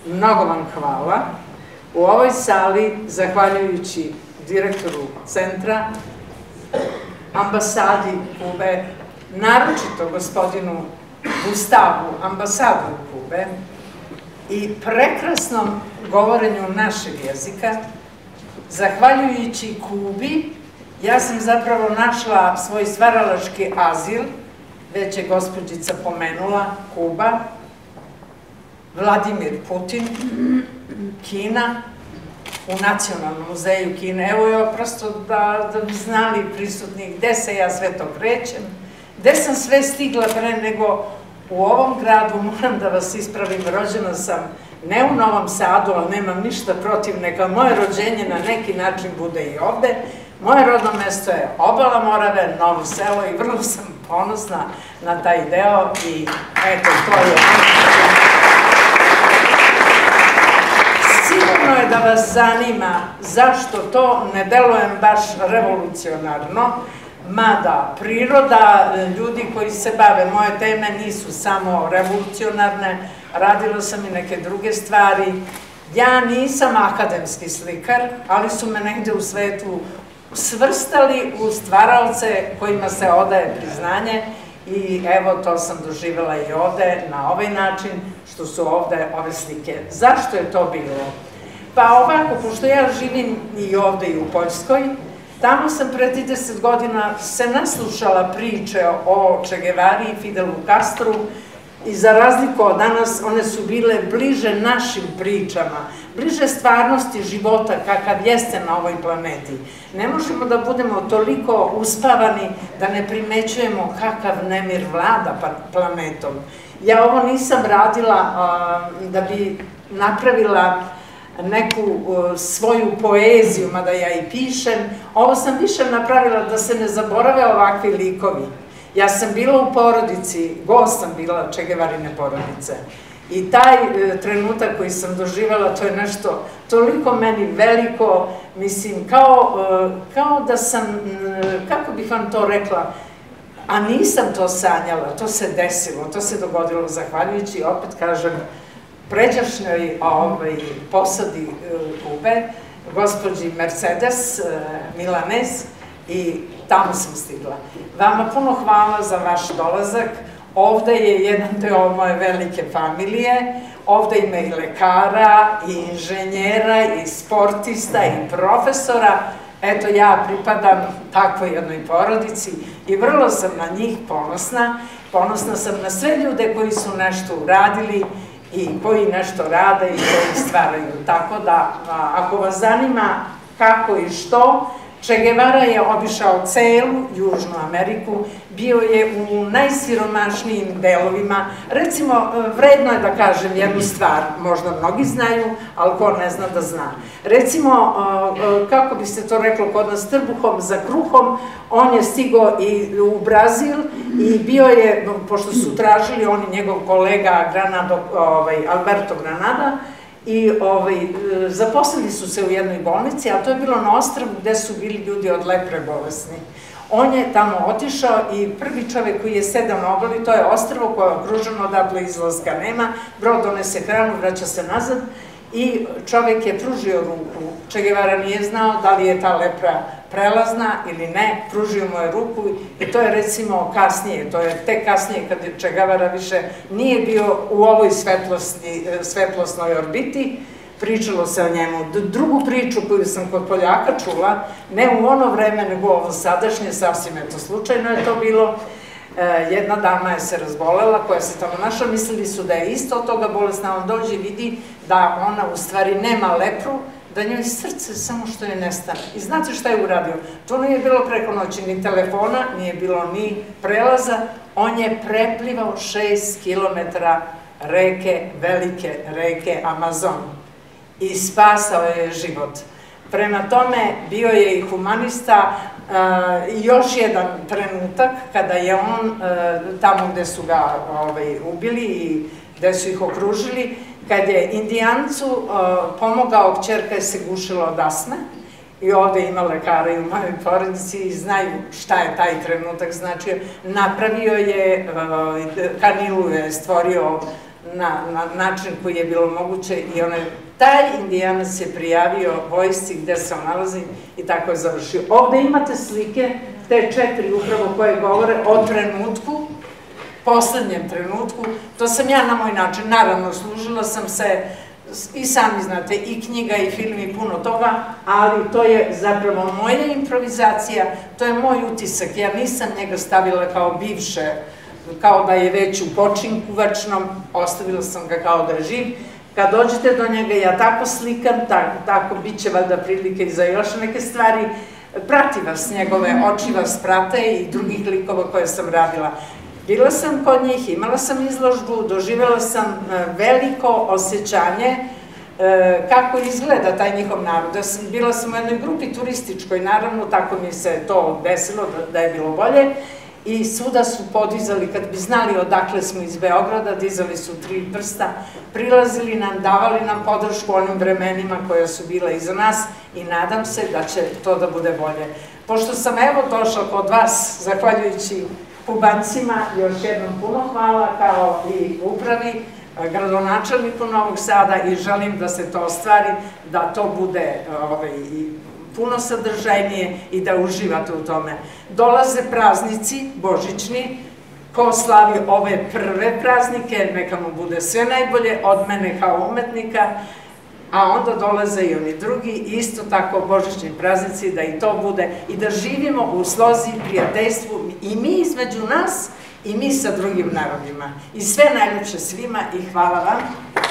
mnogo vam hvala. U ovoj sali, zahvaljujući direktoru centra, ambasadi Kube, naročito gospodinu Gustavu, ambasadoru Kube, i prekrasnom govorenju našeg jezika, zahvaljujući Kubi, ja sam zapravo našla svoj stvaralački azil, već je gospođica pomenula, Kuba, Vladimir Putin, Kina, u Nacionalnom muzeju Kine. Evo je prosto da bi znali prisutni gde se ja sve to krećem, gde sam sve stigla pre nego u ovom gradu. Moram da vas ispravim, rođena sam ne u Novom Sadu, ali nemam ništa protiv, neka moje rođenje na neki način bude i ovde. Moje rodno mesto je Obala Morave, Novo Selo, i vrlo sam ponosna na taj deo i eto, to je... Sigurno je da vas zanima zašto to ne delujem baš revolucionarno, mada priroda, ljudi koji se bave moje teme nisu samo revolucionarne, radila sam i neke druge stvari. Ja nisam akademski slikar, ali su me negde u svetu svrstali u stvaraoce kojima se odaje priznanje i evo to sam doživjela i ovde na ovaj način što su ovde ove slike. Zašto je to bilo? Pa ovako, pošto ja živim i ovde i u Poljskoj, tamo sam pre 30 godina se naslušala priče o Che Guevari i Fidelu Castru i za razliku od danas one su bile bliže našim pričama, bliže stvarnosti života kakav jeste na ovoj planeti. Ne možemo da budemo toliko uspavani da ne primećujemo kakav nemir vlada planetom. Ja ovo nisam radila da bi napravila neku svoju poeziju, mada ja i pišem. Ovo sam više napravila da se ne zaborave ovakvi likovi. Ja sam bila u porodici, gost sam bila Che Guevarine porodice. I taj trenutak koji sam doživjela, to je nešto toliko meni veliko, mislim, kao da sam, kako bih vam to rekla, a nisam to sanjala, to se desilo, to se dogodilo zahvaljujući, opet kažem, pređašnjoj posadi Kube, gospođi Mercedes Milanez, i tamo sam stigla. Vama puno hvala za vaš dolazak. Ovde je jedan deo moje velike familije, ovde ima i lekara, i inženjera, i sportista, i profesora. Eto, ja pripadam takvoj jednoj porodici i vrlo sam na njih ponosna. Ponosna sam na sve ljude koji su nešto uradili i koji nešto rade i koji stvaraju. Tako da, ako vas zanima kako i što, Che Guevara je obišao celu Južnu Ameriku, bio je u najsiromašnijim delovima. Recimo, vredno je da kažem jednu stvar, možda mnogi znaju, ali ko ne zna da zna. Recimo, kako bi se to reklo kod nas, trbuhom za kruhom, on je stigao i u Brazil i bio je, pošto su tražili on i njegov kolega Alberto Granada, i zaposlili su se u jednoj bolnici, a to je bilo na ostrvu gde su bili ljudi od lepre bolesni. On je tamo otišao i prvi čovek koji je sedao na obali, to je ostrvo koje je okruženo, odatle izlaska nema, brod donese hranu, vraća se nazad i čovek je pružio ruku. Che Guevara nije znao da li je ta lepra prelazna ili ne, pružio mu je ruku i to je recimo kasnije, to je tek kasnije kad Che Guevara više nije bio u ovoj svetlosnoj orbiti, pričalo se o njemu. Drugu priču koju sam kod Poljaka čula, ne u ono vreme nego ovo sadašnje, sasvim eto slučajno je to bilo, jedna dama je se razbolela koja se tamo našla, mislili su da je isto od toga bolesna, on dođe i vidi da ona u stvari nema lepru, da njoj srce samo što je nestane. I znate šta je uradio? To nije bilo preko noći ni telefona, nije bilo ni prelaza, on je preplivao 6 kilometara reke, velike reke Amazon i spasao je život. Prema tome, bio je i humanista. Još jedan trenutak kada je on, tamo gde su ga ubili i gde su ih okružili, kad je Indijancu pomogao, kćerka je se gušila od astme i ovde ima lekara i u mojoj porodici i znaju šta je taj trenutak značio. Napravio je, kanilu je stvorio na način koji je bilo moguće i taj Indijanac se prijavio vojsci gde se on nalazi i tako je završio. Ovde imate slike, te 4 upravo koje govore o trenutku, poslednjem trenutku, to sam ja na moj način, naravno služila sam se, i sami znate, i knjiga i film i puno toga, ali to je zapravo moja improvizacija, to je moj utisak, ja nisam njega stavila kao bivše, kao da je već u počinku večnom, ostavila sam ga kao da je živ. Kad dođete do njega, ja tako slikam, tako bit će valjda prilike i za još neke stvari, prati vas njegove, oči vas prate i drugih likova koje sam radila. Bila sam kod njih, imala sam izložbu, doživjela sam veliko osjećanje kako izgleda taj njihov narod. Bila sam u jednoj grupi turističkoj, naravno, tako mi se to desilo da je bilo bolje. I svuda su podizali, kad bi znali odakle smo iz Beograda, dizali su 3 prsta, prilazili nam, davali nam podršku onim vremenima koja su bila iza nas i nadam se da će to da bude bolje. Pošto sam evo došla kod vas, zahvaljujući Kubancima, još jednom puno hvala kao i upravi, gradonačelniku Novog Sada i želim da se to ostvari, da to bude puno sadržajnije i da uživate u tome. Dolaze praznici božićni, ko slavi ove prve praznike, neka mu bude sve najbolje od mene kao umetnika, a onda dolaze i oni drugi, isto tako božićni praznici, da i to bude i da živimo u slozi, prijateljstvu i mi između nas i mi sa drugim narodima. I sve najlepše svima i hvala vam.